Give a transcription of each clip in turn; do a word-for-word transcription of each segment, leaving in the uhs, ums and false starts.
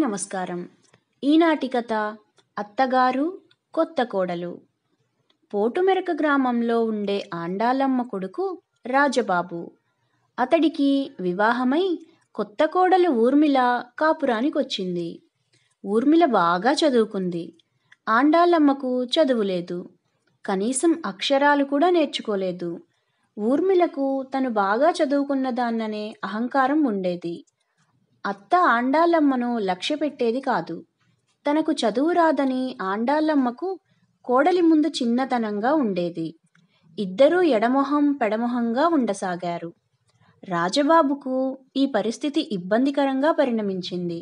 నమస్కారం. ఈనాటి కథ అత్తగారు కొత్త కోడలు. పోటుమెరక గ్రామంలో ఉండే ఆండాలమ్మ కొడుకు రాజబాబు. అతడికి వివాహమై కొత్త కోడలు ఊర్మిళ కాపురానికొచ్చింది. ఊర్మిళ బాగా చదువుకుంది. ఆండాలమ్మకు చదువు లేదు. కనీసం అక్షరాలు కూడా నేర్చుకోలేదు. ఊర్మిళకు తను బాగా చదువుకున్నదాన్ననే అహంకారం ఉండేది. అత్త ఆండాలమ్మను లక్ష్య పెట్టేది కాదు. తనకు చదువు రాదని ఆండాలమ్మకు కోడలి ముందు చిన్నతనంగా ఉండేది. ఇద్దరూ ఎడమొహం పెడమొహంగా ఉండసాగారు. రాజబాబుకు ఈ పరిస్థితి ఇబ్బందికరంగా పరిణమించింది.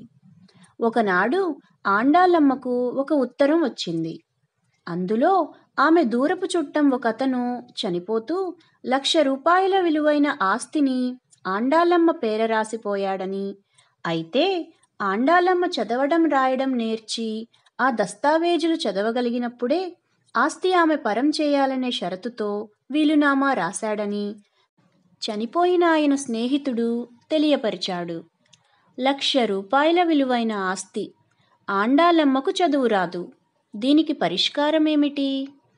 ఒకనాడు ఆండాలమ్మకు ఒక ఉత్తరం వచ్చింది. అందులో ఆమె దూరపు చుట్టం ఒకతను చనిపోతూ లక్ష రూపాయల విలువైన ఆస్తిని ఆండాలమ్మ పేర రాసిపోయాడని, అయితే ఆండాలమ్మ చదవడం రాయడం నేర్చి ఆ దస్తావేజులు చదవగలిగినప్పుడే ఆస్తి ఆమె పరం చేయాలనే షరతుతో వీలునామా రాశాడని చనిపోయిన ఆయన స్నేహితుడు తెలియపరిచాడు. లక్ష రూపాయల విలువైన ఆస్తి. ఆండాలమ్మకు చదువు రాదు. దీనికి పరిష్కారమేమిటి?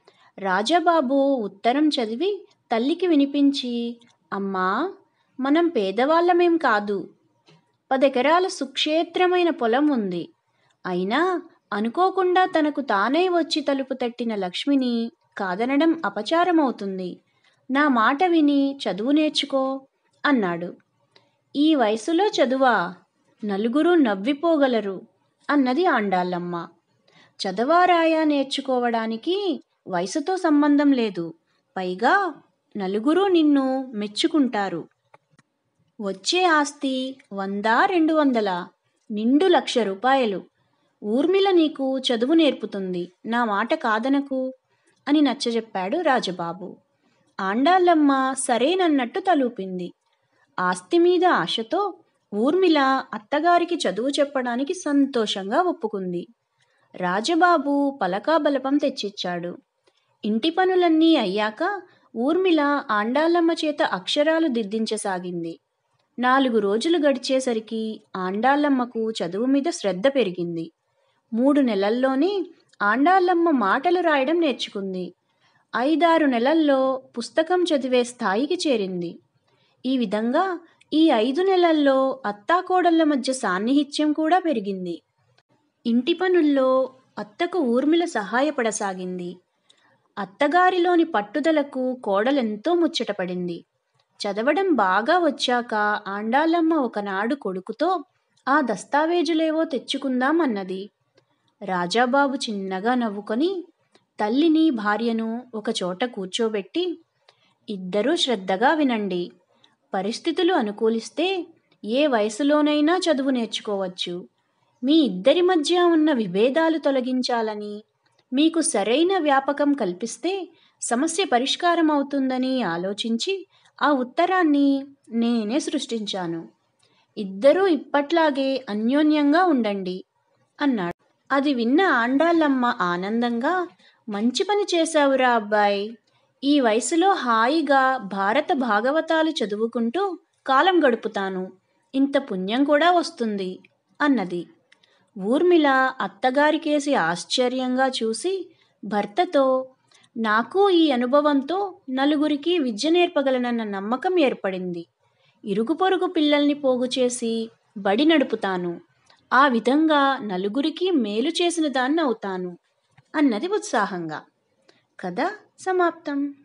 రాజబాబు ఉత్తరం చదివి తల్లికి వినిపించి, అమ్మా, మనం పేదవాళ్ళమేం కాదు. పదెకరాల సుక్షేత్రమైన పొలం ఉంది. అయినా అనుకోకుండా తనకు తానే వచ్చి తలుపు తట్టిన లక్ష్మిని కాదనడం అపచారమవుతుంది. నా మాట విని చదువు నేర్చుకో అన్నాడు. ఈ వయసులో చదువా? నలుగురు నవ్విపోగలరు అన్నది ఆండాలమ్మ. చదవారాయా నేర్చుకోవడానికి వయసుతో సంబంధం లేదు. పైగా నలుగురు నిన్ను మెచ్చుకుంటారు. వచ్చే ఆస్తి వందా రెండు వందల నిండు లక్ష రూపాయలు. ఊర్మిళ నీకు చదువు నేర్పుతుంది. నా మాట కాదనకు అని నచ్చజెప్పాడు రాజబాబు. ఆండాలమ్మ సరేనన్నట్టు తలూపింది. ఆస్తి మీద ఆశతో ఊర్మిళ అత్తగారికి చదువు చెప్పడానికి సంతోషంగా ఒప్పుకుంది. రాజబాబు పలకా బలపం తెచ్చిచ్చాడు. ఇంటి పనులన్నీ అయ్యాక ఊర్మిళ ఆండాలమ్మ చేత అక్షరాలు దిద్దించసాగింది. నాలుగు రోజులు గడిచేసరికి ఆండాలమ్మకు చదువు మీద శ్రద్ధ పెరిగింది. మూడు నెలల్లోనే ఆండాలమ్మ మాటలు రాయడం నేర్చుకుంది. ఐదారు నెలల్లో పుస్తకం చదివే స్థాయికి చేరింది. ఈ విధంగా ఈ ఐదు నెలల్లో అత్తాకోడళ్ల మధ్య సాన్నిహిత్యం కూడా పెరిగింది. ఇంటి పనుల్లో అత్తకు ఊర్మిళ సహాయపడసాగింది. అత్తగారిలోని పట్టుదలకు కోడలెంతో ముచ్చటపడింది. చదవడం బాగా వచ్చాక ఆండాలమ్మ ఒకనాడు కొడుకుతో ఆ దస్తావేజులేవో తెచ్చుకుందాం అన్నది. రాజాబాబు చిన్నగా నవ్వుకొని తల్లిని భార్యను ఒకచోట కూర్చోబెట్టి, ఇద్దరూ శ్రద్ధగా వినండి. పరిస్థితులు అనుకూలిస్తే ఏ వయసులోనైనా చదువు నేర్చుకోవచ్చు. మీ ఇద్దరి మధ్య ఉన్న విభేదాలు తొలగించాలని, మీకు సరైన వ్యాపకం కల్పిస్తే సమస్య పరిష్కారం అవుతుందని ఆలోచించి ఆ ఉత్తరాన్ని నేనే సృష్టించాను. ఇద్దరూ ఇప్పట్లాగే అన్యోన్యంగా ఉండండి అన్నాడు. అది విన్న ఆండాలమ్మ ఆనందంగా, మంచి పని చేశావురా అబ్బాయి. ఈ వయసులో హాయిగా భారత భాగవతాలు చదువుకుంటూ కాలం గడుపుతాను. ఇంత పుణ్యం కూడా వస్తుంది అన్నది. ఊర్మిళ అత్తగారికేసి ఆశ్చర్యంగా చూసి భర్తతో, నాకు ఈ అనుభవంతో నలుగురికి విద్య నేర్పగలనన్న నమ్మకం ఏర్పడింది. ఇరుగు పొరుగు పిల్లల్ని పోగు చేసి బడి నడుపుతాను. ఆ విధంగా నలుగురికి మేలు చేసిన దాన్ని అవుతాను అన్నది ఉత్సాహంగా. కథ సమాప్తం.